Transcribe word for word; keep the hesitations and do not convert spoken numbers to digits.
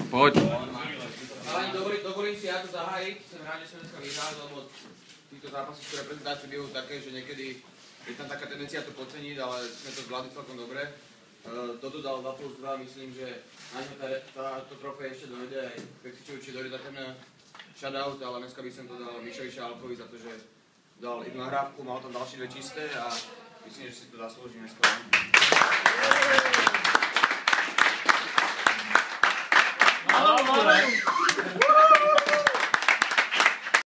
Poď. Ale dovolím, dovolím si ja to zahájiť. Som rád, že sme dneska vyhrali, lebo týchto zápasy, ktoré prezentáciu bývajú také, že niekedy je tam taká tendencia to podceniť, ale sme to zvládli celkom dobre. Toto dal dva plus dva, myslím, že na ňo táto trofej ešte dojde, aj Peksičovič dojde za ten shoutout, ale dneska by som to dal Mišovi Šálkovi za to, že dal jednu nahrávku, mal tam ďalšie dve čisté a myslím, že si to zaslúži dneska.